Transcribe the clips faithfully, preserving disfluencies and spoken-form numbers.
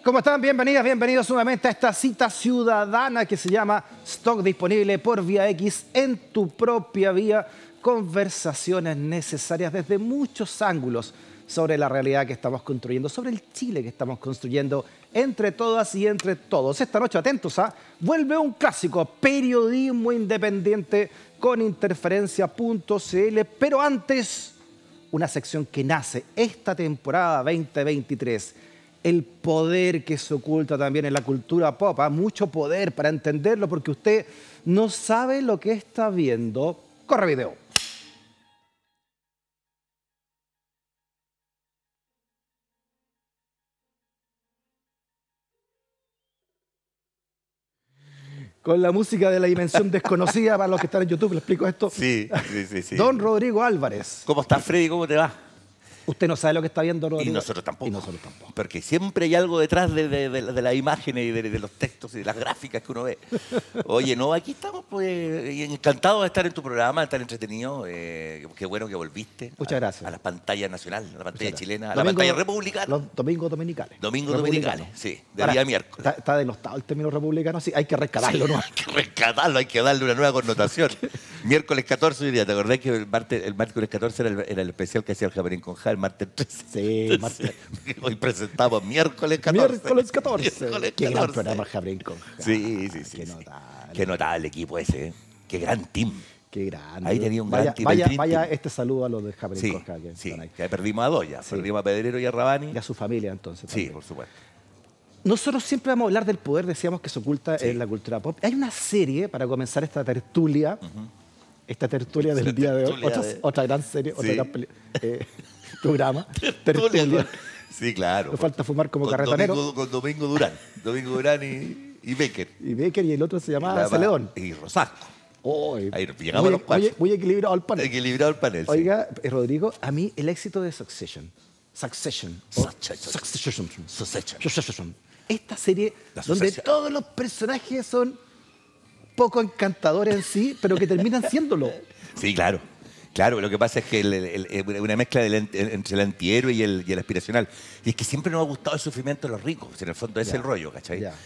¿Cómo están? Bienvenidas, bienvenidos nuevamente a esta cita ciudadana que se llama Stock Disponible por Vía X en tu propia vía. Conversaciones necesarias desde muchos ángulos sobre la realidad que estamos construyendo, sobre el Chile que estamos construyendo entre todas y entre todos. Esta noche, atentos a, vuelve un clásico, periodismo independiente con interferencia punto c l, pero antes, una sección que nace esta temporada veinte veintitrés. El poder que se oculta también en la cultura pop, ¿eh? Mucho poder para entenderlo, porque usted no sabe lo que está viendo. Corre video. Con la música de La Dimensión Desconocida, para los que están en YouTube, ¿le explico esto? Sí, sí, sí, sí. Don Rodrigo Álvarez. ¿Cómo estás, Freddy? ¿Cómo te va? Usted no sabe lo que está viendo, Rodrigo. Y nosotros tampoco. Y nosotros tampoco. Porque siempre hay algo detrás de, de, de, de las imágenes y de, de los textos y de las gráficas que uno ve. Oye, no, aquí estamos pues encantados de estar en tu programa, de estar entretenido. Eh, qué bueno que volviste. Muchas a, gracias. A la pantalla nacional, a la pantalla chilena, a Domingo, la pantalla republicana. Los domingos dominicales. Domingos dominicales, sí, de Ahora, día miércoles. Está, está denostado el término republicano, sí, hay que rescatarlo, sí, ¿no? Hay que rescatarlo, hay que darle una nueva connotación. Miércoles catorce hoy día, ¿te acordás que el, martes, el miércoles catorce era el, era el especial que hacía el Javerín con Ja, el martes trece? Sí, martes. Hoy presentamos miércoles catorce. Miércoles catorce. Miércoles Qué gran catorce. programa Javerín con Ja. Sí, sí, sí. Qué sí. notable. Qué notable equipo ese, ¿eh? Qué gran team. Qué grande. Ahí tenía un vaya, gran team. Vaya, el vaya team. este saludo a los de Javerín Sí, con Ja. Que sí, están ahí. que perdimos a dos ya. Sí. Perdimos a Pedrero y a Rabani. Y a su familia, entonces. Sí, también. por supuesto. Nosotros siempre vamos a hablar del poder, decíamos, que se oculta Sí. en la cultura pop. Hay una serie, para comenzar esta tertulia, Uh-huh. esta tertulia del La día de hoy, tertulia otra, de- otra gran serie, otra Sí. gran peli- eh, programa, tertulia. Sí, claro. Nos falta fumar como Con carretonero. Domingo, con Domingo Durán. Domingo Durán y, y Becker. Y Becker, y el otro se llamaba La- Celedón. Y Rosasco. Oh, Ahí llegamos a los cuatro. muy, muy equilibrado el panel. Equilibrado el panel. sí. Oiga, eh, Rodrigo, a mí el éxito de Succession. Succession. o Succession. Succession. Succession. Succession. Esta serie La donde sucesión. todos los personajes son poco encantadores en sí, pero que terminan siéndolo. Sí, claro. Claro, lo que pasa es que el- el- el- una mezcla del ent- entre el antihéroe y el, y el aspiracional. Y es que siempre nos ha gustado el sufrimiento de los ricos. En el fondo ese Ya, es el rollo, ¿cachai? ya.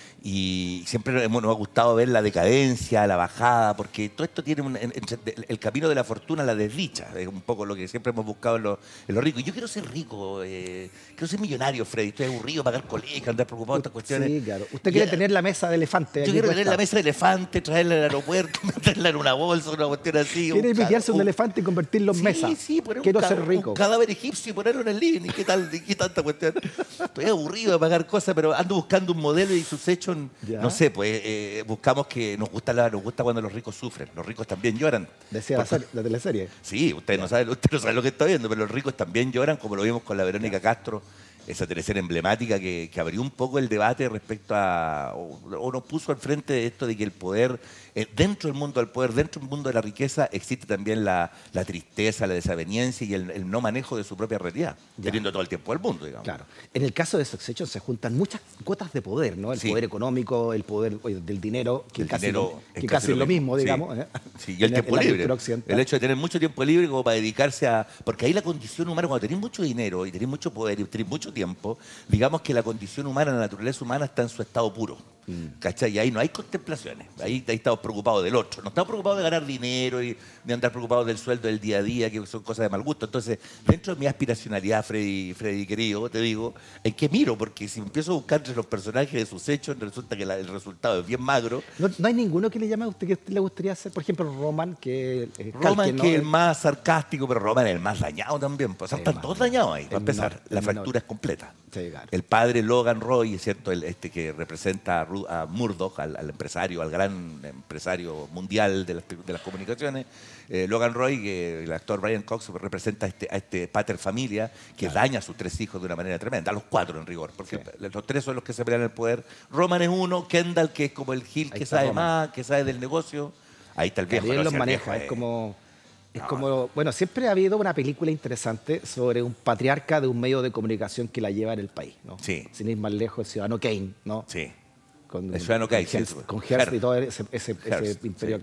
Y siempre hemos- nos ha gustado ver la decadencia, la bajada, porque todo esto tiene un- en- entre- el camino de la fortuna, la desdicha. Es un poco lo que siempre hemos buscado en los, en los ricos. Y yo quiero ser rico, eh, quiero ser millonario, Freddy. Estoy aburrido, pagar colegio, andar preocupado de estas cuestiones. Sí, claro. Usted quiere Ya- tener la mesa de elefante. Yo aquí quiero puesta. tener la mesa de elefante, traerla al aeropuerto, meterla en una bolsa, una cuestión así. Quiere un ca- pillarse un un- elefante y convertirlo en Sí, mesa. sí, poner un Quiero ca- ser rico. Un cadáver egipcio y ponerlo en el living. ¿Y qué tal? ¿Y qué tanta cuestión? Estoy aburrido de pagar cosas, pero ando buscando un modelo y sus hechos, Ya. no sé, pues eh, buscamos que nos gusta, la, nos gusta cuando los ricos sufren. Los ricos también lloran. Decía la, serie- la teleserie. Sí, usted no, sabe, usted no sabe lo que está viendo, pero los ricos también lloran, como lo vimos con la Verónica Castro, esa teleserie emblemática que, que abrió un poco el debate respecto a, o, o nos puso al frente de esto de que el poder, eh, dentro del mundo del poder, dentro del mundo de la riqueza, existe también la, la tristeza, la desaveniencia y el, el no manejo de su propia realidad, Ya. teniendo todo el tiempo del mundo, digamos. Claro. En el caso de Succession se juntan muchas cuotas de poder, ¿no? El Sí. poder económico, el poder oye, del dinero, que El casi, dinero lo, es que casi casi lo lo mismo, mismo, sí. digamos. ¿eh? Sí, y el En tiempo en la libre. cultura occidental. El hecho de tener mucho tiempo libre como para dedicarse a... Porque ahí la condición humana, cuando tenéis mucho dinero y tenéis mucho poder y tenéis mucho tiempo, digamos que la condición humana, la naturaleza humana está en su estado puro. ¿Cachai? Y ahí no hay contemplaciones. Ahí, ahí estamos preocupados del otro. No estamos preocupados de ganar dinero y de andar preocupados del sueldo del día a día, que son cosas de mal gusto. Entonces, dentro de mi aspiracionalidad, Freddy, Freddy querido, te digo, ¿en qué miro? Porque si empiezo a buscar entre los personajes de sus hechos, resulta que la- el resultado es bien magro. No, no hay ninguno que le llame a usted que a usted le gustaría hacer, por ejemplo, Roman, que es Roman, Calque, ¿no? que es el más sarcástico, pero Roman es el más dañado también. Pues, o sea, El están más todos dañado. dañados ahí, para El empezar. menor, La el fractura menor. es completa. Sí, claro. El padre Logan Roy, es cierto, el, este que representa a, Ru- a Murdoch, al, al empresario, al gran empresario mundial de las, de las comunicaciones. Eh, Logan Roy, que el actor Brian Cox, representa a este, a este pater familia que daña a sus tres hijos de una manera tremenda, a los cuatro en rigor, porque Sí. los tres son los que se pelean el poder. Roman es uno, Kendall, que es como el Gil Ahí que está sabe Roman. más, que sabe del negocio. Ahí está el viejo. También ¿no? los Si el maneja, viejo es como... Es No. como, bueno, siempre ha habido una película interesante sobre un patriarca de un medio de comunicación que la lleva en el país, ¿no? Sí. Sin ir más lejos, el ciudadano Kane, ¿no? Sí. Con, El ciudadano Kane, con sí. Hearst, con Hearst y Hearst. todo ese, ese- ese Hearst, imperio sí. que ha,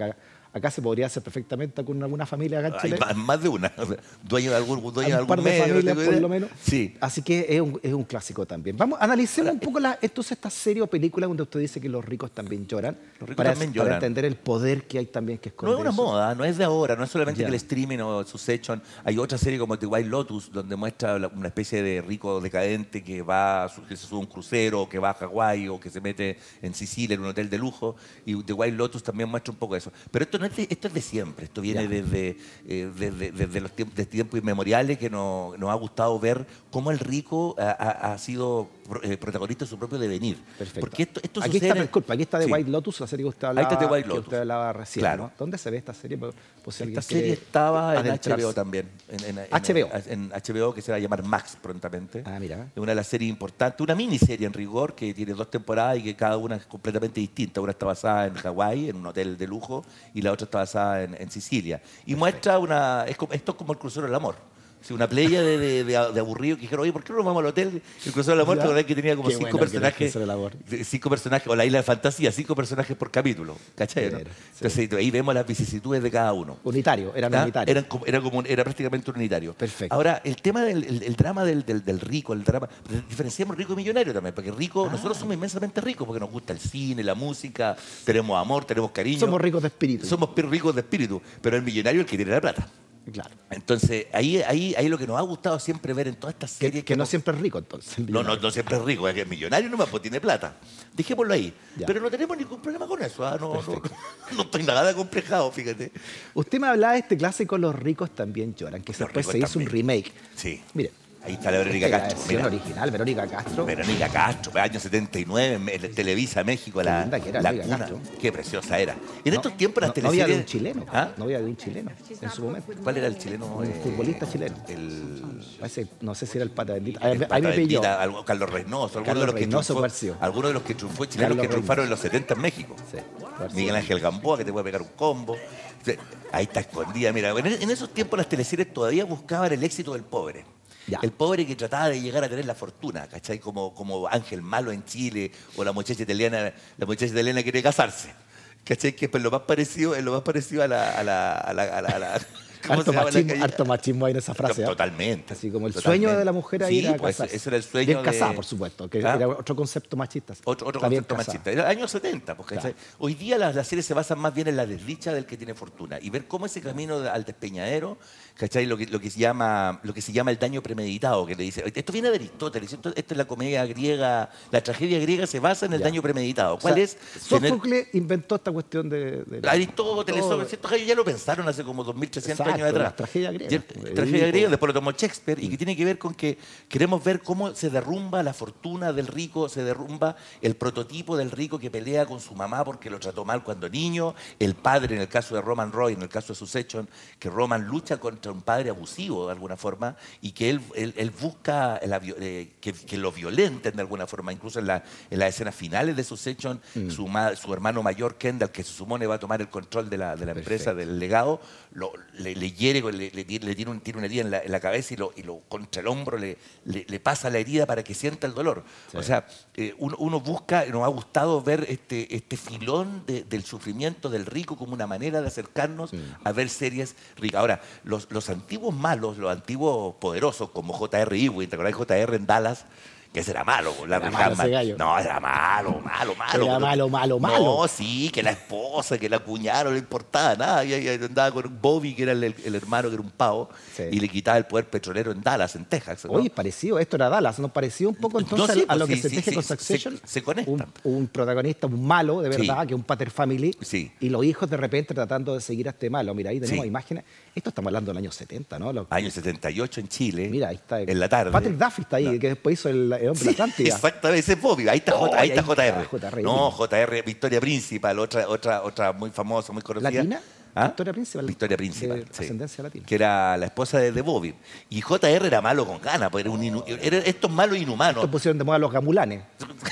acá se podría hacer perfectamente con alguna familia acá en Hay Chile. más, más de una. O sea, dueño de algún, dueño de Un algún par de medio, no familias, tengo por idea. lo menos. Sí. Así que es un, es un clásico también. Vamos, analicemos un poco la, entonces esta serie o película donde usted dice que los ricos también lloran. Los ricos para, también para lloran. entender el poder que hay también que esconde No es una eso. moda, no es de ahora, no es solamente Ya. que el streaming o Succession. Hay otra serie como The White Lotus, donde muestra la- una especie de rico decadente que va a su- que se sube a un crucero, que va a Hawái o que se mete en Sicilia en un hotel de lujo. Y The White Lotus también muestra un poco eso. Pero esto no es de, esto es de siempre, esto viene Ya. desde, eh, desde, desde los tiempos, desde tiempos inmemoriales que nos, nos ha gustado ver cómo el rico ha, ha- ha sido pro- eh, protagonista de su propio devenir. Perfecto. Porque esto, esto aquí sucede... está, disculpa, aquí está The Sí. White Lotus, la serie que usted Ahí hablaba, está The White que Lotus. usted hablaba recién. Claro. ¿no? ¿Dónde se ve esta serie? Por, por si alguien Esta serie quiere estaba en H B O adentrarse. también. En, en- en- H B O. En, H B O, que se va a llamar Max prontamente. Ah, mira. Es una de las series importantes, una miniserie en rigor que tiene dos temporadas y que cada una es completamente distinta. Una está basada en Hawái, en un hotel de lujo, y la otra está basada en, en Sicilia. Y muestra una... Es como, esto es como el crucero del amor. Sí, una playa de, de, de, de aburrido que dijeron, oye, ¿por qué no nos vamos al hotel? El crucero del amor, Ya. la verdad es que tenía como Qué cinco bueno que era el personajes. Crucero del Amor. Cinco personajes, o la isla de fantasía, cinco personajes por capítulo. ¿Cachai? ¿no? Claro, sí. Entonces ahí vemos las vicisitudes de cada uno. Unitario, eran ¿Ah? unitarios. Eran como- era, como, un- era prácticamente un unitario. Perfecto. Ahora, el tema del el, el drama del, del, del rico, el drama. Diferenciamos rico y millonario también, porque rico, Ah. nosotros somos inmensamente ricos, porque nos gusta el cine, la música, tenemos amor, tenemos cariño. Somos ricos de espíritu. Somos pi- ricos de espíritu, pero el millonario es el que tiene la plata. Claro. Entonces, ahí, ahí, ahí lo que nos ha gustado siempre ver en todas estas Que, series. que no hemos- siempre es rico, entonces. el no, no, millonario. no siempre es rico, es que es millonario nomás, pues tiene plata. Dejémoslo ahí. Ya. Pero no tenemos ningún problema con eso. ¿ah? No, no, no estoy nada complejado, fíjate. Usted me hablaba de este clásico Los ricos también lloran, que Los después ricos se hizo un también. remake. Sí. Mire, Ahí está la Verónica esta es Castro. la versión Mira. original, Verónica Castro. Verónica Castro, año setenta y nueve, me- Televisa, México, Qué la, linda que era la Verónica cuna. Castro. Qué preciosa era. Y en No, estos tiempos las no, no había de un teleseries... chileno. ¿Ah? No había de un chileno en su momento. ¿Cuál era el chileno? Un Eh, futbolista chileno. El... Parece- no sé si era el pata bendita. el Ahí, Pata ahí me pilló. Bendita, algo- Carlos Reynoso, algunos Carlos de los que Reynoso, triunfó, ¿cuál sido? algunos de los que triunfó, chilenos Carlos que triunfaron en Reynoso. los setenta en México. Sí, parece. Miguel Ángel Gamboa, que te puede pegar un combo. O sea, ahí está escondida. Mira, en en esos tiempos las teleseries todavía buscaban el éxito del pobre. Ya. El pobre que trataba de llegar a tener la fortuna, ¿cachai? Como, como Ángel Malo en Chile, o la muchacha italiana, la muchacha italiana quiere casarse. ¿Cachai? Que es lo más parecido, es lo más parecido a la... A la, a la, a la- a la- ¿cómo Harto se llama la machismo, calle? harto machismo ahí en esa frase. ¿ah? Totalmente. Así como el totalmente. sueño de la mujer ahí Sí, era pues, casarse. ese era el sueño Bien de... casada, por supuesto, que ¿Ah? era otro concepto machista. Otro, otro Está bien concepto casada. machista. Era años setenta, porque Claro. ¿cachai? Hoy día las, las series se basan más bien en la desdicha del que tiene fortuna y ver cómo ese camino de- al despeñadero, ¿cachai? Lo que, lo, que se llama, lo que se llama el daño premeditado, que le dice, esto viene de Aristóteles, esto, esto es la comedia griega, la tragedia griega se basa en el Ya. daño premeditado. O ¿Cuál sea, es? Tener- Sófocles inventó esta cuestión de... de la- Aristóteles, todo- sobre estos gallos ya lo pensaron hace como dos mil trescientos Exacto, años atrás. las tragedias griegas. Ya- Edipo. Tragedia griega, después lo tomó Shakespeare, y que tiene que ver con que queremos ver cómo se derrumba la fortuna del rico, se derrumba el prototipo del rico que pelea con su mamá porque lo trató mal cuando niño, el padre, en el caso de Roman Roy, en el caso de Succession, que Roman lucha contra un padre abusivo de alguna forma y que él, él, él busca la vi- eh, que, que lo violenten de alguna forma, incluso en, la, en las escenas finales de Succession, Mm. su, ma- su hermano mayor, Kendall, que se supone va a tomar el control de la, de la empresa, del legado, lo- le, le hiere, le, le, le tiene, un, tiene una herida en la, en la cabeza y lo, y lo contra el hombro le, le, le pasa la herida para que sienta el dolor. Sí. O sea, eh, uno, uno busca, nos ha gustado ver este, este filón de- del sufrimiento del rico como una manera de acercarnos a ver series ricas. Ahora, los, los antiguos malos, los antiguos poderosos, como J R Ewing, ¿te acordás de J R en Dallas? Que ese era malo, Larry Era malo ese Hagman. gallo. No, era malo, malo, malo. Era pero- malo, malo, malo. No, sí, que la esposa, que la cuñada no le importaba nada. Y, y andaba con Bobby, que era el, el hermano, que era un pavo, Sí. y le quitaba el poder petrolero en Dallas, en Texas. ¿no? Oye, parecido, esto era Dallas, ¿nos pareció un poco entonces No, sí, a lo pues que sí, se sí, teje sí, con se- Succession? se conectan. Un, un protagonista, un malo, de Sí. verdad, que es un pater family, Sí. y los hijos de repente tratando de seguir a este malo. Mira, ahí tenemos Sí. imágenes. Esto estamos hablando del año setenta, ¿no? Los- Año setenta y ocho en Chile. Mira, ahí está. En la tarde. Patrick Duffy está ahí, que después hizo el, el Hombre de la Atlántida. Exactamente, ese es Bobby. Ahí está, Oh, J- ahí ahí está J R. está J R. No, J R, Victoria Principal, otra, otra, otra muy famosa, muy conocida. ¿Latina? ¿Ah? Victoria Principal. Victoria Principal, De sí. ascendencia latina. Que era la esposa de, de Bobby. Y J R era malo con ganas, porque era un inu- era estos malos inhumanos. Estos pusieron de moda los gamulanes.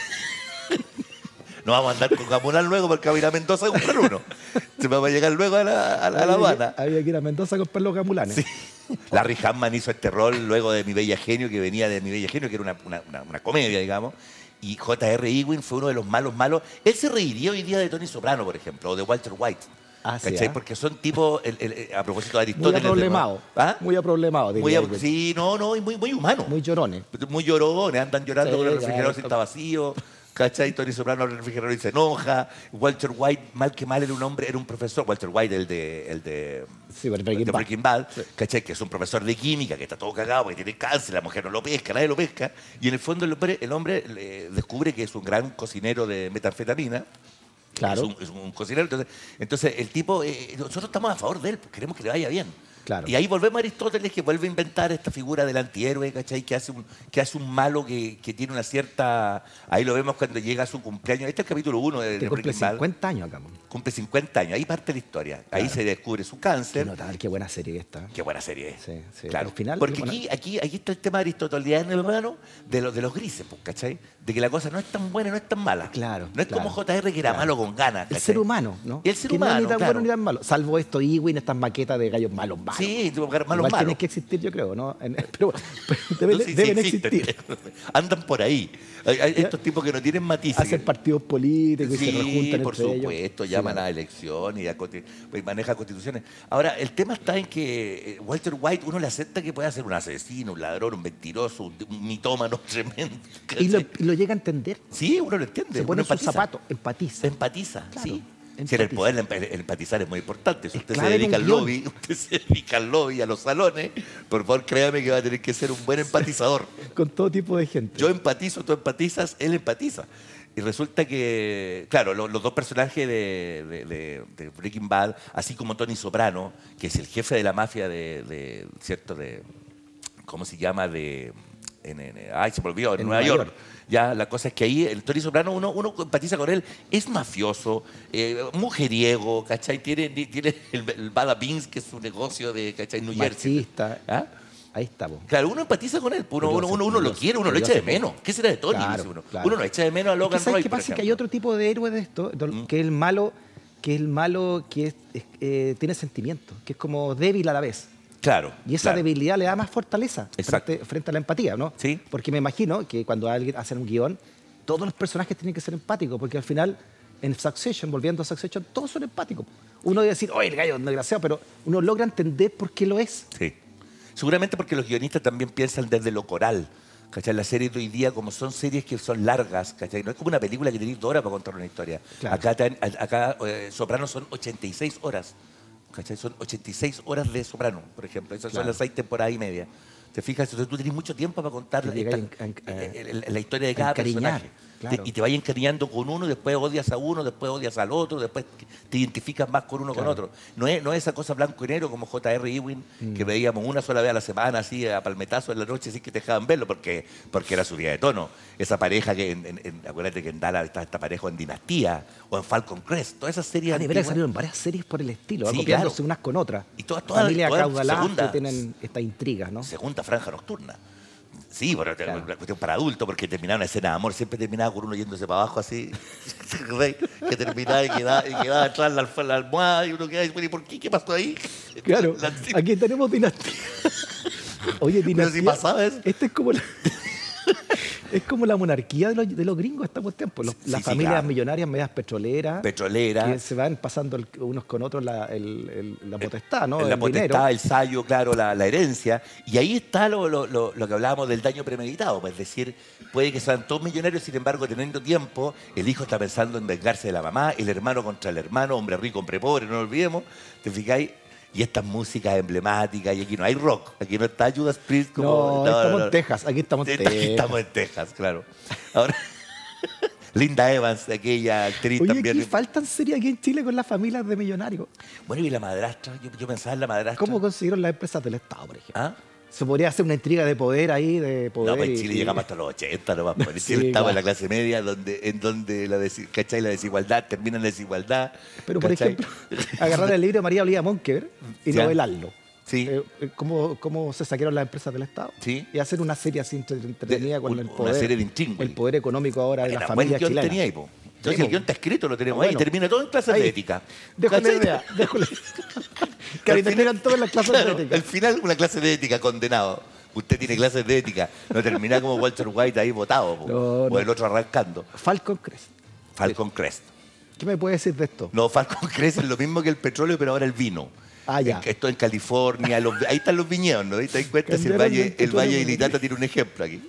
No vamos a andar con Gamunal luego porque va a ir a Mendoza a comprar uno. Se va a llegar luego a la, a la, a La Habana. Había que ir a Mendoza a comprar los gamulanes. Sí. Larry Hagman hizo este rol luego de Mi Bella Genio, que venía de Mi Bella Genio, que era una, una, una- una comedia, digamos. Y J R Ewing fue uno de los malos malos. Él se reiría hoy día de Tony Soprano, por ejemplo, o de Walter White. Ah, sí, ¿cachai? ¿ah? Porque son tipos, el- el- el- a propósito de Muy Aristóteles... de- aproblemado. ¿Ah? Muy aproblemado. Muy diría ab- yo. sí, no, no, y muy, muy humano. Muy llorones. Muy llorones, andan llorando Sí, con el refrigerador claro. si está vacío. ¿Cachai? Tony Soprano abre el refrigerador y se enoja. Walter White, mal que mal, era un hombre, era un profesor. Walter White, el de, el de, Sí, pero el Breaking de Bad. Breaking Bad, Sí. ¿cachai? Que es un profesor de química, que está todo cagado porque tiene cáncer, la mujer no lo pesca, nadie lo pesca. Y en el fondo el hombre, el hombre eh, descubre que es un gran cocinero de metanfetamina. Claro. Es un, es un cocinero. Entonces, entonces el tipo, eh, nosotros estamos a favor de él, porque queremos que le vaya bien. Claro. Y ahí volvemos a Aristóteles, que vuelve a inventar esta figura del antihéroe, ¿cachai? Que hace un, que hace un malo que, que tiene una cierta... Ahí lo vemos cuando llega a su cumpleaños. Este es el capítulo uno de, Que de cumple Breaking Bad. cincuenta años acá. Qué Cumple cincuenta años. Ahí parte la historia. Ahí Claro. se descubre su cáncer. notable, qué buena serie que está. Qué buena serie es. Sí, sí. Claro. Al final, Porque bueno, aquí, aquí, aquí está el tema aristoteliano, hermano, de los, de los grises, pues, ¿cachai? De que la cosa no es tan buena y no es tan mala. Claro, No es claro, como J R que era claro. malo con ganas. el ¿cachai? ser humano, ¿no? Y el ser que no es humano, ni tan claro. bueno ni tan malo. Salvo esto, Ewing, estas maquetas de gallos malos, malos. Sí, tipo, malos, Igual malos. tienen que existir, yo creo, ¿no? En- pero, pero deben, No, sí, sí deben existen. existir. Andan por ahí. Hay, hay estos tipos que no tienen matices. Hacen partidos políticos y se Sí, rejuntan por entre supuesto, ellos. llaman Sí, a elecciones y, a consti- y maneja constituciones. Ahora, el tema está en que eh, Walter White, uno le acepta que puede ser un asesino, un ladrón, un mentiroso, un, un mitómano tremendo. Y lo, ¿cachai? y lo llega a entender. Sí, uno lo entiende. Se uno pone en sus empatiza. zapatos, empatiza. Empatiza, Claro, sí. empatiza. Si en el poder el, emp- el empatizar es muy importante. Si Es usted se clave dedica en al un guión. lobby, usted se dedica al lobby, a los salones, por favor créame que va a tener que ser un buen empatizador. Con todo tipo de gente. Yo empatizo, tú empatizas, él empatiza. Y resulta que, claro, lo- los dos personajes de, de- de- de Breaking Bad, así como Tony Soprano, que es el jefe de la mafia de, de, ¿cierto? De, ¿cómo se llama? De, en, en- ay, se me olvidó, en, En Nueva, Nueva York. York. Ya, la cosa es que ahí el Tony Soprano, uno, uno empatiza con él, es mafioso, eh, mujeriego, ¿cachai? Tiene, tiene el, el Bada Beans, que es un negocio de, ¿cachai? New Jersey. Marxista. ¿Ah? Ahí estamos. Claro, uno empatiza con él, uno, uno, Curioso, uno, uno lo curioso, quiere, uno lo curioso. echa de menos. ¿Qué será de Tony? Claro, Dice uno. claro. Uno no echa de menos a Es que Logan ¿sabes Roy, qué por pasa? Que hay ejemplo. otro tipo de héroe de esto, do- que es el malo, que es el malo que es- es- eh, tiene sentimientos, que es como débil a la vez. Claro. Y esa claro. debilidad le da más fortaleza Exacto. frente, frente a la empatía, ¿no? Sí. Porque me imagino que cuando alguien hace un guión, todos los personajes tienen que ser empáticos, porque al final, en Succession, volviendo a Succession, todos son empáticos. Uno debe decir, oye, el gallo es un desgraciado, pero uno logra entender por qué lo es. Sí. Seguramente porque los guionistas también piensan desde lo coral. ¿Cachai? Las series de hoy día, como son series que son largas, ¿cachai? No es como una película que tenéis dos horas para contar una historia. Claro. Acá, te- acá eh, Sopranos son ochenta y seis horas. ¿Cachai? Son ochenta y seis horas de Soprano, por ejemplo. Esas Claro. son las seis temporadas y media. ¿Te fijas? Entonces tú tenés mucho tiempo para contar Te esta- llegáis a en- a- eh, el- el- la historia de cada encariñar, personaje. claro. Te- y te vas encariñando con uno, después odias a uno, después odias al otro, después te identificas más con uno Claro. con otro. No es, no es esa cosa blanco y negro como J R Ewing, que veíamos una sola vez a la semana, así a palmetazo en la noche, así que te dejaban verlo, porque, porque era su día de tono. Esa pareja que, en, en- en- acuérdate que en Dallas está esta pareja en Dinastía, o en Falcon Crest, todas esas series Ah, de veras antiguas. salieron varias series por el estilo, Sí, copiándose claro. unas con otras. Y todas- todas- Familias todas acaudaladas segunda- que tienen esta intriga, ¿no? Segunda franja nocturna. Sí, pero te- Claro. la cuestión para adultos, porque terminaba una escena de amor, siempre terminaba con uno yéndose para abajo así, ¿te acordás? Que terminaba y quedaba, y quedaba atrás la, alf- la almohada y uno quedaba y ¿y por qué? ¿Qué pasó ahí? Claro, La- aquí tenemos dinastía. Oye, dinastía. si pasaba eso. Este es como la, es como la monarquía de los, de los gringos estamos tiempos. Los- Sí, las sí, familias claro. millonarias, medias petroleras, Petrolera. que se van pasando el- unos con otros la, el- el- la potestad, ¿no? La El potestad, dinero. el sayo, claro, la, la herencia. Y ahí está lo, lo- lo- lo que hablábamos del daño premeditado. Pues, es decir, puede que sean todos millonarios, sin embargo, teniendo tiempo, el hijo está pensando en vengarse de la mamá, el hermano contra el hermano, hombre rico, hombre pobre, no lo olvidemos. ¿Te fijáis? Y estas músicas emblemáticas, y aquí no hay rock, aquí no está Judas Priest como... No, estamos en Texas, aquí estamos en Aquí Texas. estamos en Texas, claro. Ahora, Linda Evans, aquella actriz Oye, también. aquí faltan series aquí en Chile con las familias de millonarios. Bueno, y la madrastra, yo, yo pensaba en la madrastra. ¿Cómo consiguieron las empresas del Estado, por ejemplo? ¿Ah? Se podría hacer una intriga de poder ahí, de poder. No, pues en y- Chile y- llegamos hasta los ochenta nomás. pues. En Sí, Chile estamos en la claro. clase media, donde, en donde la, desi- ¿cachai? La desigualdad termina en la desigualdad. Pero, por ¿cachai? ejemplo, agarrar el libro de María Olivia Monkever y Ya. novelarlo. Sí. Eh, eh, ¿cómo, ¿Cómo se saquearon las empresas del Estado? Sí. Y hacer una serie así entre- entretenida De- con un- el una poder. serie de intríngulis. El poder económico ahora de la Era familia buen guión chilena. tenía ahí, po. Entonces Sí, el po. guión está escrito, lo tenemos Bueno. ahí. Termina todo en clases Ahí. de ética. Dejo la ¿Cachai? idea. Dejo la... que ahí Al final- terminan todas las clases Claro, de ética. al final una clase de ética, condenado. Usted tiene clases de ética. No termina como Walter White ahí votado, po. No, o no. el otro arrancando. Falcon Crest. Falcon Crest. ¿Qué me puede decir de esto? No, Falcon Crest es lo mismo que el petróleo, pero ahora el vino. Ah, ya. En- Esto en California, los- ahí están los viñedos, ¿no? Ahí te das cuenta si el Cambiaron Valle, el el petróleo Valle de por Ilitata tiene un ejemplo aquí.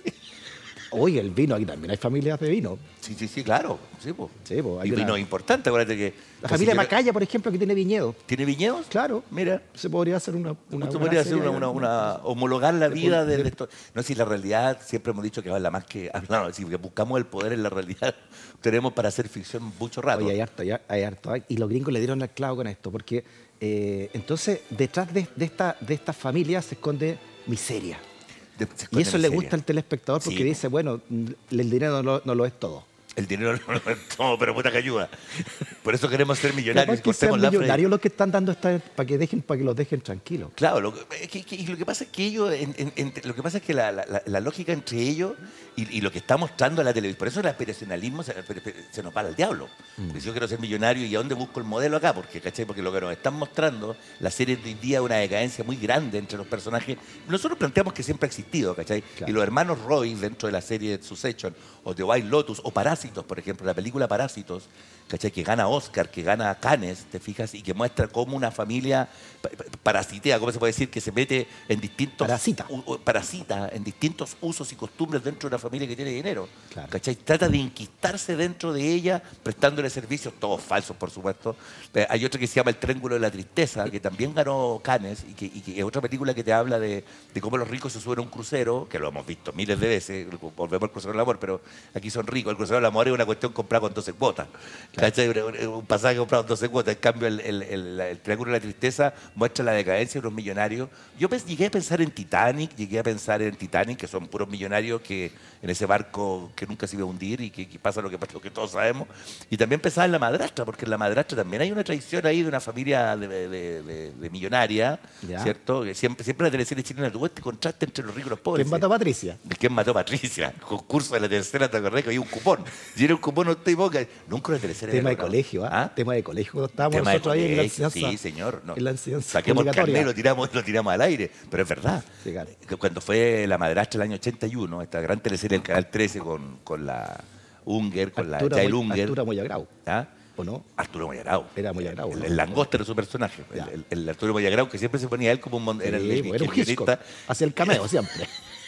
Oye, el vino, aquí también hay familias de vino. Sí, sí, sí, claro. Sí, po. Sí, po, hay Y una- vino importante, acuérdate que... La casi familia que- Macaya, por ejemplo, que tiene viñedos. ¿Tiene viñedos? Claro. Mira. Se podría hacer una... una Esto buena podría ser serie, una, una, ¿no? una- homologar la vida de, de- de esto. No, si la realidad siempre hemos dicho que habla más que hablar, si buscamos el poder en la realidad, tenemos para hacer ficción mucho rato. Oye, hay harto, hay, hay harto. Y los gringos le dieron al clavo con esto, porque eh, entonces detrás de, de esta, de esta familia se esconde miseria. De- se Y esconde eso le miseria. gusta al telespectador porque Sí. dice, bueno, el dinero no, lo- no lo es todo. El dinero no lo es todo, pero puta que ayuda. Por eso queremos ser Capaz millonarios. que sean cortemos la Freddy. millonarios los que están dando esta para que dejen, para que los dejen tranquilos. Claro, lo que, es que- que- y lo que pasa es que ellos, en- en- entre- lo que pasa es que la, la- la- la lógica entre ellos y, y lo que está mostrando la televisión, por eso el aspiracionalismo se, se nos va al diablo. Porque si yo quiero ser millonario, ¿y a dónde busco el modelo acá? Porque, ¿cachai? Porque lo que nos están mostrando, la serie de hoy día es una decadencia muy grande entre los personajes. Nosotros planteamos que siempre ha existido, ¿cachai? Claro. Y los hermanos Roy, dentro de la serie de Succession, o The White Lotus, o Parásitos, por ejemplo, la película Parásitos, ¿cachai? Que gana Oscar, que gana Cannes, ¿te fijas? Y que muestra cómo una familia pa- pa- parasitea, ¿cómo se puede decir? Que se mete en distintos... Parasita. u- u- parasita, en distintos usos y costumbres dentro de una familia que tiene dinero. Claro. ¿Cachai? Trata de inquistarse dentro de ella, prestándole servicios, todos falsos, por supuesto. Eh, hay otra que se llama El Triángulo de la Tristeza, que también ganó Cannes, y que, y que es otra película que te habla de, de cómo los ricos se suben a un crucero, que lo hemos visto miles de veces, volvemos al crucero del amor, pero aquí son ricos. El crucero del amor es una cuestión comprada con doce cuotas. ¿Cachai? Un, un pasaje comprado con doce cuotas. En cambio, el, el- el- el Triángulo de la Tristeza muestra la decadencia de los millonarios. Yo pens- llegué a pensar en Titanic, llegué a pensar en Titanic, que son puros millonarios que en ese barco que nunca se iba a hundir y que, que pasa lo que, lo que todos sabemos. Y también pensaba en La Madrastra, porque en La Madrastra también hay una tradición ahí de una familia de, de- de- de millonaria, Ya. ¿cierto? Que siempre, siempre la teleserie chilena tuvo este contraste entre los ricos y los pobres. ¿Quién mató a Patricia? ¿De quién mató a Patricia? Concurso de la tercera, ¿te acordás? Que había un cupón. Si era un cupón, no estoy boca. Nunca una teleserie. Tema de había logrado. colegio, ¿ah? ¿Ah? Tema de colegio. Cuando estábamos Tema de nosotros ahí en la colegio, enseñanza. sí, señor. No. En la enseñanza Saquemos el obligatoria. carnet y lo tiramos, lo tiramos al aire. Pero es verdad. Sí, claro. Que Cuando fue La Madrastra el año ochenta y uno, esta gran teleserie del Canal trece con, con la Unger, con Arturo la Jail Moy- Unger. Arturo Moyagrau, ¿Ah? ¿o no? Arturo Moyagrau. Era Moyagrau, El, ¿no? el langosta era su personaje. Ya. El, el- el Arturo Moyagrau, que siempre se ponía él como un... mon- era el, Sí, el- pues, el era un Hitchcock. guionista. Hacía el cameo siempre.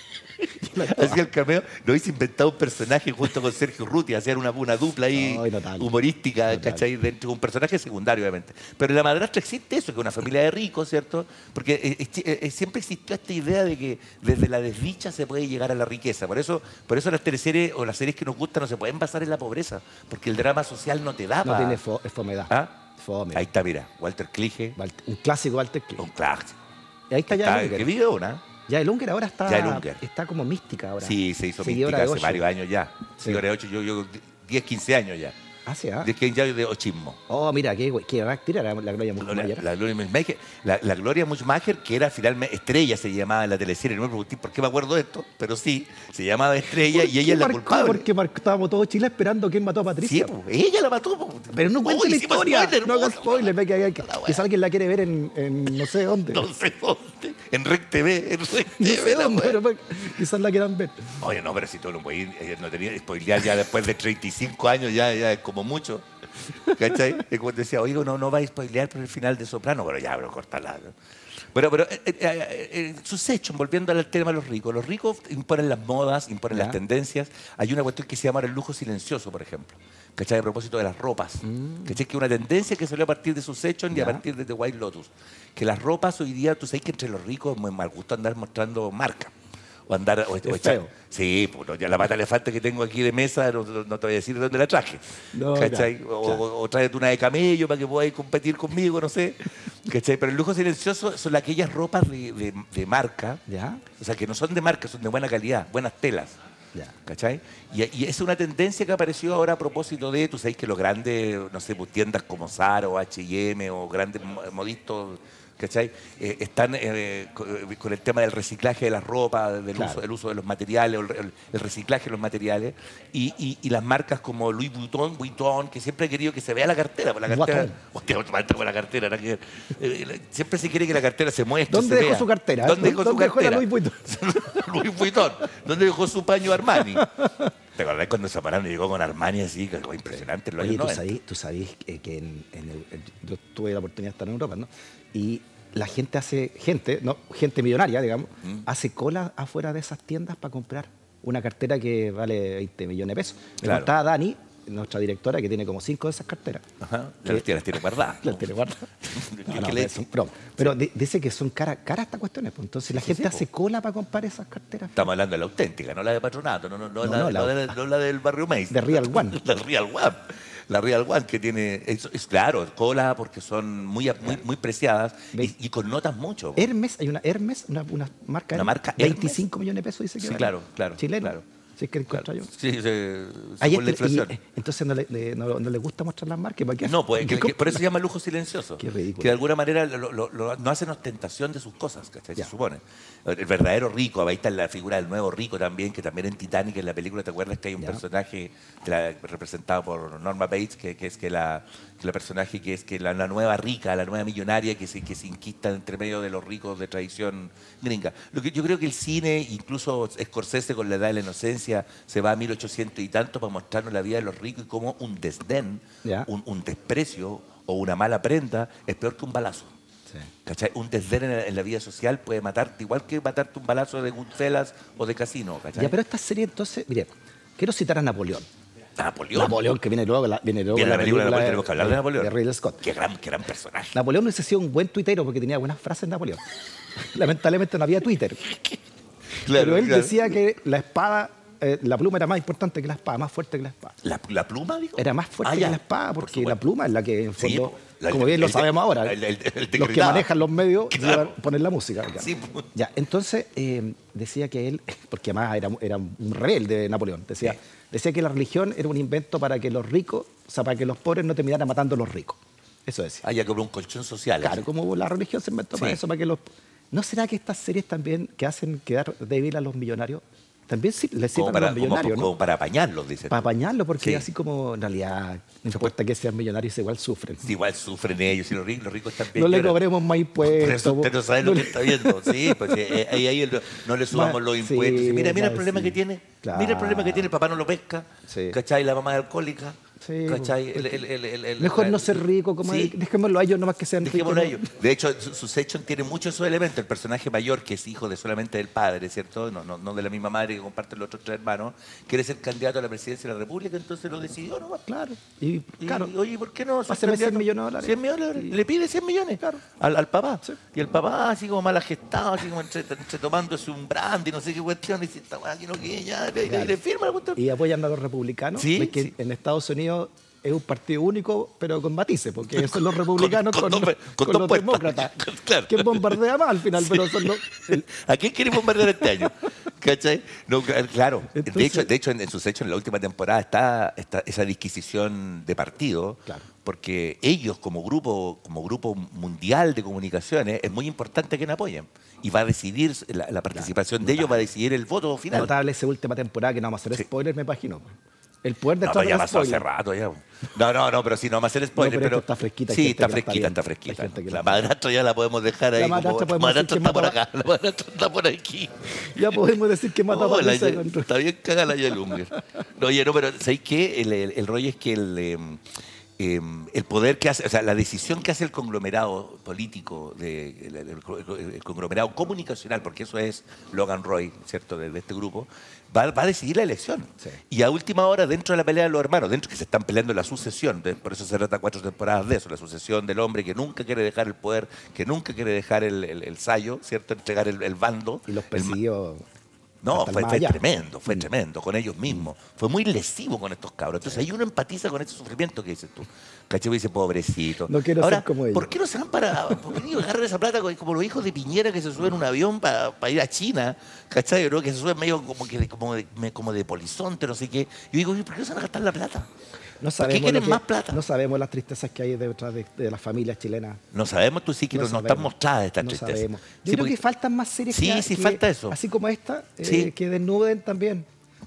Hacía el cameo, lo hizo inventado un personaje junto con Sergio Ruti, hacían una, una dupla ahí Ay, notable. humorística, Notable. ¿cachai? Dentro de un personaje secundario, obviamente. Pero en La Madrastra existe eso, que es una familia de ricos, ¿cierto? Porque eh, eh, eh, siempre existió esta idea de que desde la desdicha se puede llegar a la riqueza. Por eso, por eso las teleseries o las series que nos gustan no se pueden basar en la pobreza, porque el drama social no te da No pa- tiene fo- fomedad. ¿Ah? Fome. Ahí está, mira, Walter Clige, Walter- un clásico Walter Cliff. un clásico. Y ahí está ya Está- el que Unger. vive una. Ya el Unger ahora está, Ya el Unger. está como mística ahora. Sí, se hizo Seguidora mística de hace Osho. varios años ya. Sí. Seguidora de ocho, yo, yo diez, quince años ya. Ah, sí, ah. diez, quince años de ochismo. Oh, mira, qué, qué actriz era la Gloria La, Muchmayer. la Gloria Muchmacher, la, la Gloria Muchmacher, que era finalmente Estrella, se llamaba en la teleserie. No me pregunté por qué me acuerdo de esto, pero sí, se llamaba Estrella y ella es la marcó? culpable. Porque marcó- estábamos todos Chile esperando quién mató a Sí, Patricia. po, ella la mató. Po. Pero no cuente Uy, la hicimos historia. spoiler, No haga puta, spoiler. ve que, que, que, la wea. quizá alguien la quiere ver en, en no sé dónde. No sé dónde. En Rec T V, en Rec No T V. sé la dónde, wea. pero pues, quizás la quieran ver. Oye, no, pero si todo lo puede ir, eh, no tenía que spoilear ya después de treinta y cinco años, ya, ya es como mucho. ¿Cachai? Y cuando decía, oigo, no, no va a spoilear por el final de Soprano, pero ya, pero cortala. ¿no? Bueno, pero eh, eh, eh, eh, Succession, volviendo al tema de los ricos. Los ricos imponen las modas, imponen Ya. las tendencias. Hay una cuestión que se llama el lujo silencioso, por ejemplo. ¿Cachai? A propósito de las ropas. ¿Cachai? Que es una tendencia que salió a partir de Succession y a Ya. partir de The White Lotus. Que las ropas hoy día, tú sabes que entre los ricos es muy mal gusto andar mostrando marca. O andar... O, o Es echar- feo. Sí, pues, no, ya la pata elefante que tengo aquí de mesa, no, no- no te voy a decir de dónde la traje. No, ¿Cachai? ya, o, claro. o- o tráete una de camello para que podáis competir conmigo, no sé. ¿Cachai? Pero el lujo silencioso son aquellas ropas de, de- de marca, ¿Ya? o sea, que no son de marca, son de buena calidad, buenas telas. Ya. ¿Cachai? Y, y es una tendencia que apareció ahora a propósito de, tú sabes que los grandes, no sé, pues, tiendas como Zara o H y M o grandes mo- modistos, ¿cachai? Eh, están eh, co- eh, con el tema del reciclaje de la ropa, del Claro. uso, el uso de los materiales, o el, el- el reciclaje de los materiales, y, y- y las marcas como Louis Vuitton, Vuitton, que siempre he querido que se vea la cartera, porque la cartera, Vuitton. hostia, no te falta con la cartera, nada que ver. Eh, eh, siempre se quiere que la cartera se muestre, ¿Dónde se dejó vea. su cartera? ¿Dónde dejó su ¿Dónde dejó la cartera? Louis Vuitton? Louis Vuitton. ¿Dónde dejó su paño Armani? ¿Te acordás cuando Zamorano llegó con Armani así? Que fue impresionante. En los Oye, años tú noventa. sabías, tú sabías eh, que en, en el- en- yo tuve la oportunidad de estar en Europa, ¿no? Y la gente hace, gente, no, gente millonaria, digamos, Mm. hace cola afuera de esas tiendas para comprar una cartera que vale veinte millones de pesos. Me Claro. contaba Dani, nuestra directora, que tiene como cinco de esas carteras. Ajá. Que- Las tiene, las tiene guardadas. Las tiene guardadas. ¿Qué- No, qué no, le- pero son bromas. Pero di- dice que son caras caras estas cuestiones. Pues. Entonces la Sí, gente sí, hace po. cola para comprar esas carteras. Estamos hablando de la auténtica, no la de Patronato, no, no, no, No, la, no, la- no de- no la del barrio Mace. De Real One. La Real One. La Real One que tiene, es, es claro, cola porque son muy, muy, muy preciadas Ve- y, y connotan mucho. Hermes, hay una Hermes, una, una marca, Una Hermes, marca Hermes. veinticinco millones de pesos dice que Sí, vale. claro, claro, Chileno. claro. Si es que Claro. encuentra yo. Sí, se, Ahí según la este- y, inflación. eh, entonces no le, le- no, no le gusta mostrar las marcas. ¿para qué? No, pues, que- ¿Qué que por eso se llama lujo silencioso. Qué ridículo. Que de alguna manera lo- lo- lo- no hacen ostentación de sus cosas, ¿cachai? Ya. Se supone. El verdadero rico, ahí está la figura del nuevo rico también, que también en Titanic, en la película, ¿te acuerdas que hay un Ya. personaje de la- representado por Norma Bates, que, que es que la, que la personaje que es que la, la nueva rica, la nueva millonaria que se, que se inquista entre medio de los ricos de tradición gringa? Lo que yo creo que el cine, incluso Scorsese con La Edad de la Inocencia, se va a mil ochocientos y tanto para mostrarnos la vida de los ricos y cómo un desdén, Ya. un, un desprecio o una mala prenda es peor que un balazo. Sí. ¿Cachai? Un desdén en la, en la vida social puede matarte igual que matarte un balazo de Goodfellas o de Casino. ¿Cachai? Ya, pero esta serie entonces, mire, quiero citar a Napoleón. Napoleón. Napoleón, que viene luego, la, viene luego Viene la película de Napoleón, de- tenemos que hablar de Napoleón. de Ridley Scott. Qué gran, qué gran personaje. Napoleón hubiese sido un buen tuitero porque tenía buenas frases Napoleón. Lamentablemente no había Twitter. Claro, pero él claro. decía que la espada, eh, la pluma era más importante que la espada, más fuerte que la espada. ¿La, la pluma, digo? Era más fuerte Ah, ya. que la espada Por porque supuesto. la pluma es la que, en Sí, fondo, po. La- como el- bien lo el- sabemos ahora, el- el- el te los que gritaba. manejan los medios Claro. llevan- ponen la música. claro. Sí, po. Ya, entonces eh, decía que él, porque además era, era un rebelde Napoleón, decía, Sí. decía que la religión era un invento para que los ricos, o sea, para que los pobres no terminaran matando a los ricos. Eso decía. Ah, ya como un colchón social. Claro, así. como la religión se inventó para Sí. eso, para que los... ¿No será que estas series también que hacen quedar débil a los millonarios, también sí, les Como sirven a para, los millonarios, como, como ¿no? para apañarlos, dicen. Para apañarlo, porque Sí. así como en realidad no importa que sean millonarios, igual sufren. Sí, igual sufren ellos y los ricos, los ricos también No le lloran. cobremos más Por impuestos. eso usted no sabe no lo que le- está viendo. Sí, pues eh, ahí, ahí el- no le subamos Ma- los sí, impuestos. Y mira, mira el ma- problema sí. que tiene. Claro. Mira el problema que tiene. El papá no lo pesca. Sí. ¿Cachai? La mamá es alcohólica. Sí, ¿Cachai? pues, El- el- el- el- el- Mejor la- no ser rico, como Sí. dejémoslo a ellos nomás que sean ricos. Dejémoslo a ¿no? ellos. De hecho, su- Succession tiene muchos esos elementos. El personaje mayor, que es hijo de solamente del padre, ¿cierto? No, no, no de la misma madre que comparten los otros tres hermanos, quiere ser candidato a la presidencia de la República, entonces lo decidió nomás. Claro. Y, Y, claro, oye, ¿por qué no? ser Páseme cien candidato? millones de dólares. cien millones de dólares. Y- Le pide cien millones Claro. al, al papá. Sí. Y el papá, así como mal agestado, así como entre, entre tomándose un brandy, no sé qué cuestión, y dice, esta weá aquí no que ya, le, Claro. le firma la cuestión. y apoyan a los republicanos. Sí, Ves que sí. en Estados Unidos es un partido único, pero con matices, porque son los republicanos con con, dos- con con dos los puertas. demócratas. Claro. Que bombardea más al final, pero son los... el- ¿A quién quiere bombardear este año? ¿Cachai? No, claro. de Entonces- hecho, de hecho en, en sus hechos, en la última temporada, está, está esa disquisición de partido. Claro. Porque ellos, como grupo, como grupo mundial de comunicaciones, es muy importante que nos apoyen. Y va a decidir, la, la participación de ellos va a decidir el voto final. Notable esa última temporada que no vamos a hacer Sí. spoilers, me imagino. El poder No, detrás pero ya del pasó hace spoiler. rato ya. No, no, no, pero sí, no vamos a hacer spoiler. No, pero pero esto está fresquita, hay Sí, gente está que la está fresquita, viendo. está fresquita. Hay gente que La la- madrastra ya la podemos dejar ahí. La como- madrastra la podemos madrastra decir que está por mata- acá, la madrastra está por aquí. Ya podemos decir que mata a Oh, la Patricia Ye- dentro. está bien cagada la Yelunga. No, oye, no, pero ¿sabéis qué? El, el- el rollo es que el, eh, eh, el poder que hace, o sea, la decisión que hace el conglomerado político, de, el, el- el- el conglomerado comunicacional, porque eso es Logan Roy, ¿cierto?, de, de este grupo, va, va a decidir la elección. Sí. Y a última hora, dentro de la pelea de los hermanos, dentro que se están peleando la sucesión, de- por eso se trata cuatro temporadas de eso, la sucesión del hombre que nunca quiere dejar el poder, que nunca quiere dejar el, el, el sayo, ¿cierto?, entregar el, el bando. Y los el ma- persiguió. no, hasta el fue, más fue allá. tremendo, fue tremendo con ellos mismos. Fue muy lesivo con estos cabros. Entonces ahí uno empatiza con ese sufrimiento que dices tú. ¿Cachai? Y dice, pobrecito. No quiero Ahora, ser como ellos. ¿por qué no se van para... ¿Por qué no agarran esa plata como- como los hijos de Piñera que se suben a un avión para ir a China? ¿Cachai? ¿No? Que se suben medio como, que, de- como, de, me- como de polizonte, no sé qué. Yo digo, ¿por qué no se van a gastar la plata? No ¿Para qué sabemos quieren lo que- más plata? No sabemos las tristezas que hay detrás de, de las familias chilenas. No sabemos, tú sí que no, no están sabemos. mostradas estas No tristezas. sabemos. Yo Sí, creo porque- que faltan más series Sí, que, sí, que- falta eso. así como esta, eh, Sí. que desnuden también.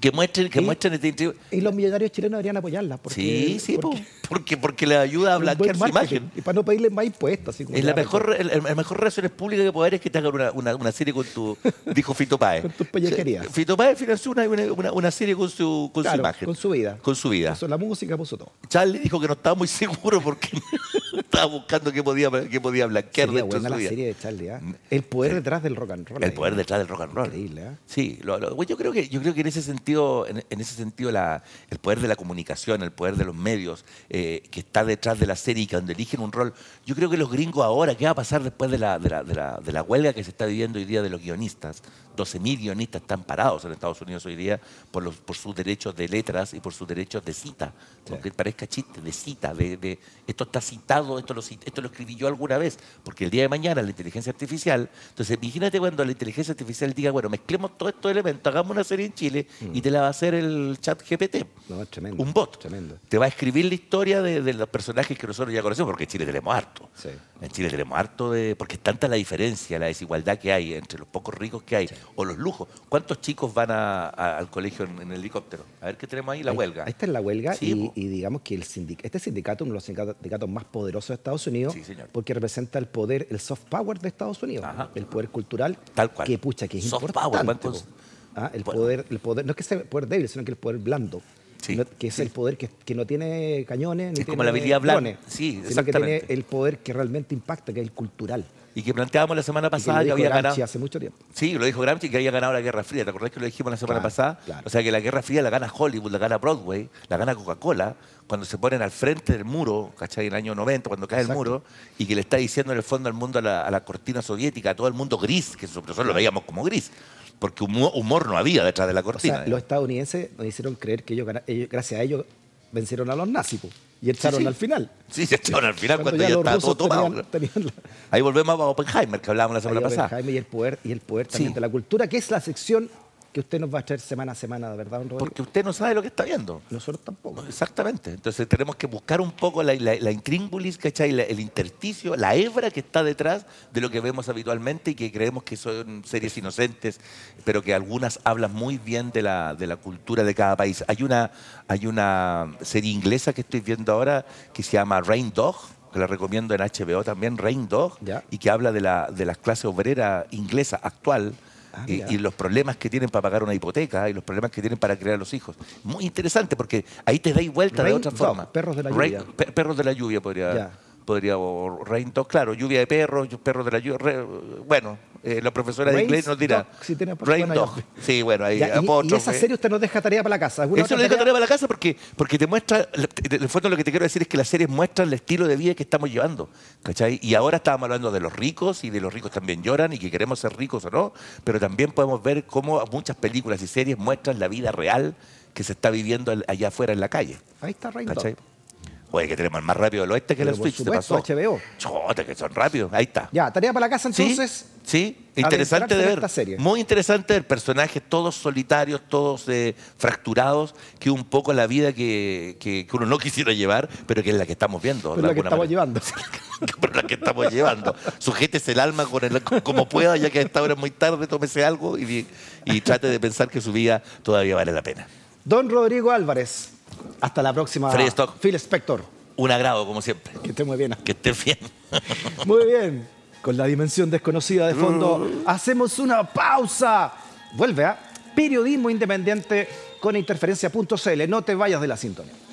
Que muestren, que Y- muestren este... Y los millonarios chilenos deberían apoyarla. Porque, Sí, sí, porque po, porque, porque le ayuda a es un buen blanquear su marketing. imagen. Y para no pedirles más impuestos. Así como Es la ya, mejor, el, el mejor relaciones públicas que puede haber es que te hagan una, una, una serie con tu, dijo Fito Páez. Con tus pellejerías. Fito Páez financió una, una, una- una serie con su, con Claro, su imagen. con su vida. Con su vida. Puso la música, puso todo. Charlie dijo que no estaba muy seguro porque estaba buscando qué podía, qué podía blanquear Sería dentro de buena su la vida. serie de Charlie, ¿ah? El poder detrás del rock and roll. El ahí, poder ¿no? detrás del rock and roll. Increíble, ¿eh? Sí, lo- lo- yo creo que yo creo que en ese sentido, en, en ese sentido la, el poder de la comunicación, el poder de los medios eh, que está detrás de la serie y cuando eligen un rol, yo creo que los gringos ahora, ¿qué va a pasar después de la, de la, de la, de la huelga que se está viviendo hoy día de los guionistas? doce mil guionistas están parados en Estados Unidos hoy día por, los, por sus derechos de letras y por sus derechos de cita. Aunque parezca chiste, de cita, de, de esto está citado, esto lo, cit- esto lo escribí yo alguna vez, porque el día de mañana la inteligencia artificial, entonces imagínate cuando la inteligencia artificial diga, bueno, mezclemos todos estos elementos, hagamos una serie en Chile y te la va a hacer el chat G P T. No, es tremendo. Un bot. Tremendo. Te va a escribir la historia de, de los personajes que nosotros ya conocemos, porque en Chile tenemos harto. Sí. En Chile tenemos harto de... Porque es tanta la diferencia, la desigualdad que hay entre los pocos ricos que hay, o los lujos. ¿Cuántos chicos van a- a- al colegio en, en helicóptero? A ver qué tenemos ahí, la Ahí- huelga. Ahí está en la huelga Sí, y, po. y digamos que el sindic- este sindicato es uno de los sindicatos, sindicatos más poderosos de Estados Unidos Sí, señor. porque representa el poder, el soft power de Estados Unidos, Ajá. el poder cultural Tal cual. que pucha, que es Soft importante. power, ¿cuántos? po. Ah, el, Bueno. poder, el poder, no es que sea el poder débil, sino que el poder blando. Sí, No- que es sí. el poder que, que no tiene cañones, ni Es como tiene la habilidad blanda. drones, Sí, sino que exactamente. tiene el poder que realmente impacta, que es el cultural. Y que planteábamos la semana Y que pasada lo que, dijo había Gramsci ganado... hace mucho tiempo. Sí, lo dijo Gramsci, que había ganado la Guerra Fría. ¿Te acordás que lo dijimos la semana Claro, pasada? claro. O sea, que la Guerra Fría la gana Hollywood, la gana Broadway, la gana Coca-Cola, cuando se ponen al frente del muro, ¿cachai? En el año noventa, cuando cae Exacto. el muro, y que le está diciendo en el fondo al mundo, a la, a la cortina soviética, a todo el mundo gris, que nosotros lo veíamos como gris, porque humo- humor no había detrás de la O cortina. sea, los digamos. estadounidenses nos hicieron creer que ellos, gana- ellos- gracias a ellos, vencieron a los nazis po, y echaron Sí, sí. al final. Sí, se echaron al final cuando, ya ya los estaba todo rusos tomado. tenían- tenían la- Ahí volvemos a Oppenheimer, que hablábamos la semana Ahí pasada. Oppenheimer y el poder, y el poder también Sí. de la cultura, que es la sección que usted nos va a traer semana a semana, ¿de verdad, don Rodrigo? Porque usted no sabe lo que está viendo. Nosotros tampoco. Exactamente. Entonces tenemos que buscar un poco la, la, la intríngulis, ¿cachai? La- el intersticio, la hebra que está detrás de lo que vemos habitualmente y que creemos que son series inocentes, pero que algunas hablan muy bien de la, de la cultura de cada país. Hay una, hay una serie inglesa que estoy viendo ahora que se llama Rain Dog, que la recomiendo en H B O también, Rain Dog, Ya. y que habla de la, de las clases obreras inglesa actual. Ah, y, mira. y los problemas que tienen para pagar una hipoteca y los problemas que tienen para criar a los hijos. Muy interesante porque ahí te dais vuelta de Rain otra Dog, forma. perros de la Rain- lluvia. pe- perros de la lluvia podría, Ya. podría o Rain Dog, claro, lluvia de perros, perros de la lluvia. re- bueno, eh, la profesora de Rain inglés nos dirá. Dog, si tiene Rain buena Dog. llave. Sí, bueno, ahí Ya, y- y, apóstrofe. esa serie usted nos deja tarea para la casa. ¿Alguna Eso otra lo dejo tarea? tarea para la casa porque, porque te muestra, en el fondo lo que te quiero decir es que las series muestran el estilo de vida que estamos llevando, ¿cachai? Y ahora estábamos hablando de los ricos y de los ricos también lloran y que queremos ser ricos o no, pero también podemos ver cómo muchas películas y series muestran la vida real que se está viviendo al- allá afuera en la calle, Ahí está Rain Dog. ¿cachai? Oye, que tenemos el más rápido del oeste que Pero la por Switch, ¿te supuesto, pasó? H B O. Chota, que son rápidos, ahí está. Ya, tarea para la casa Sí, entonces. sí, interesante adentrarse de en ver. esta serie. Muy interesante ver personajes todos solitarios, todos eh, fracturados, que un poco la vida que, que- que uno no quisiera llevar, pero que es la que estamos viendo. Pero de la que alguna estamos manera. llevando. Pero la que estamos llevando. Sujétese el alma con el- como pueda, ya que a esta hora es muy tarde, tómese algo y, y trate de pensar que su vida todavía vale la pena. Don Rodrigo Álvarez. Hasta la próxima. Freddy Stock. Phil Spector. Un agrado, como siempre. Que esté muy bien. Que esté bien. Muy bien. Con la dimensión desconocida de fondo, hacemos una pausa. Vuelve a Periodismo Independiente con interferencia punto c l. No te vayas de la sintonía.